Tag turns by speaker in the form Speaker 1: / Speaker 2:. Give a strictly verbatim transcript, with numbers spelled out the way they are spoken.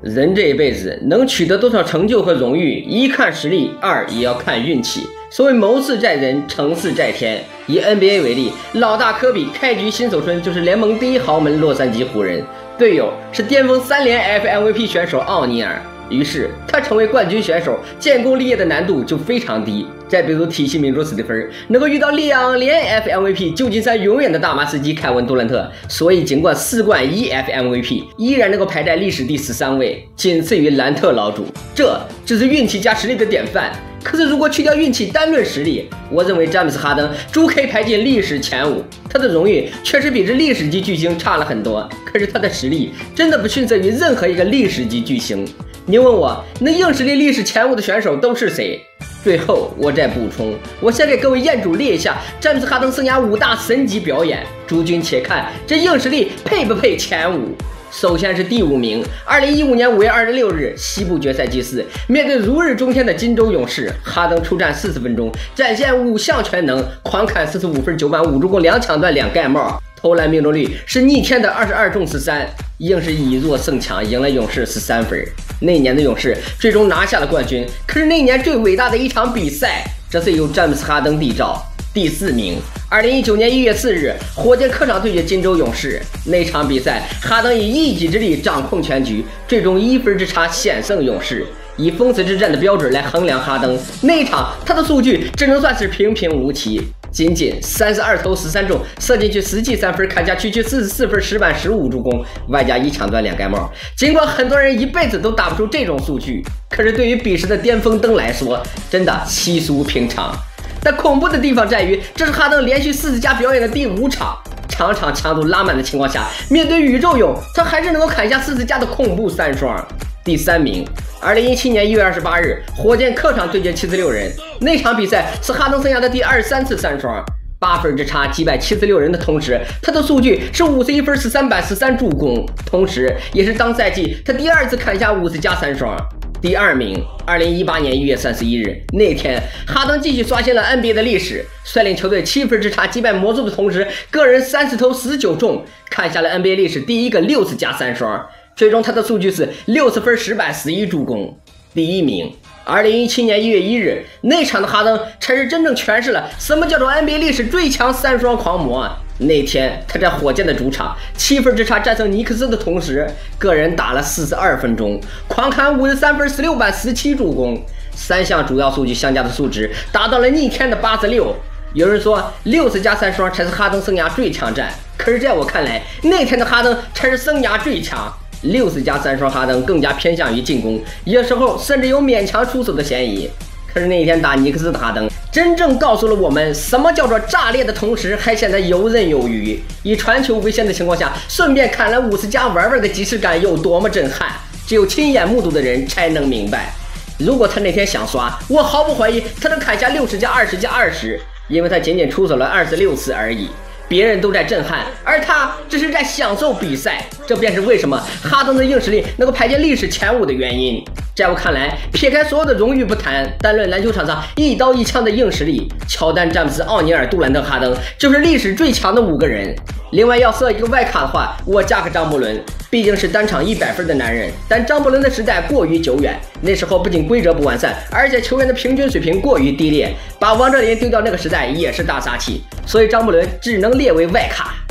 Speaker 1: 人这一辈子能取得多少成就和荣誉，一看实力，二也要看运气。所谓谋事在人，成事在天。以 N B A 为例，老大科比开局新手村就是联盟第一豪门洛杉矶湖人，队友是巅峰三连 F M V P 选手奥尼尔。于是他成为冠军选手，建功立业的难度就非常低。再比如体系名著史蒂芬能够遇到两连 F M V P， 旧金山永远的大马士基凯文杜兰特，所以尽管四冠一 F M V P， 依然能够排在历史第十三位，仅次于兰特老主。这就是运气加实力的典范。可是如果去掉运气，单论实力，我认为詹姆斯哈登足可以排进历史前五。他的荣誉确实比这历史级巨星差了很多，可是他的实力真的不逊色于任何一个历史级巨星。你问我那硬实力历史前五的选手都是谁？最后我再补充，我先给各位彦祖列一下詹姆斯哈登生涯五大神级表演，诸君且看这硬实力配不配前五。首先是第五名，二零一五年五月二十六日西部决赛祭祀，面对如日中天的金州勇士，哈登出战四十分钟，展现五项全能，狂砍四十五分九板五助攻两抢断两盖帽，投篮命中率是逆天的二十二中十三，硬是以弱胜强，赢了勇士十三分。那年的勇士最终拿下了冠军，可是那年最伟大的一场比赛，这是由詹姆斯哈登缔造。第四名，二零一九年一月四日，火箭客场对决金州勇士。那场比赛，哈登以一己之力掌控全局，最终一分之差险胜勇士。以封死之战的标准来衡量哈登，那一场他的数据只能算是平平无奇，仅仅三十二投十三中，射进去十记三分，砍下区区四十四分十板十五助攻，外加一抢断两盖帽。尽管很多人一辈子都打不出这种数据，可是对于彼时的巅峰登来说，真的稀疏平常。但恐怖的地方在于，这是哈登连续四十加表演的第五场，场场强度拉满的情况下，面对宇宙勇，他还是能够砍下四十加的恐怖三双。第三名，二零一七年一月二十八日，火箭客场对决七十六人，那场比赛是哈登生涯的第二十三次三双，八分之差击败七十六人的同时，他的数据是五十一分十三板十三助攻，同时也是当赛季他第二次砍下五十加三双。第二名，二零一八年一月三十一日，那天哈登继续刷新了 N B A 的历史，率领球队七分之差击败魔术的同时，个人三十投十九中，砍下了 N B A 历史第一个六十加三双。最终他的数据是六十分十板十一助攻。第一名，二零一七年一月一日，那场的哈登才是真正诠释了什么叫做 N B A 历史最强三双狂魔。那天他在火箭的主场七分之差战胜尼克斯的同时，个人打了四十二分钟，狂砍五十三分十六板十七助攻，三项主要数据相加的数值达到了逆天的八十六。有人说六十加三双才是哈登生涯最强战，可是在我看来，那天的哈登才是生涯最强。六十加三双哈登更加偏向于进攻，有时候甚至有勉强出手的嫌疑。可是那一天打尼克斯的哈登，真正告诉了我们什么叫做炸裂的同时还显得游刃有余。以传球为先的情况下，顺便砍了五十加玩玩的即视感有多么震撼，只有亲眼目睹的人才能明白。如果他那天想刷，我毫不怀疑他能砍下六十加二十加二十，因为他仅仅出手了二十六次而已。别人都在震撼，而他只是在享受比赛，这便是为什么哈登的硬实力能够排进历史前五的原因。在我看来，撇开所有的荣誉不谈，单论篮球场上一刀一枪的硬实力，乔丹、詹姆斯、奥尼尔、杜兰特、哈登就是历史最强的五个人。另外要设一个外卡的话，我加个张伯伦，毕竟是单场一百分的男人，但张伯伦的时代过于久远，那时候不仅规则不完善，而且球员的平均水平过于低劣，把王哲林丢掉那个时代也是大杀器，所以张伯伦只能列为外卡。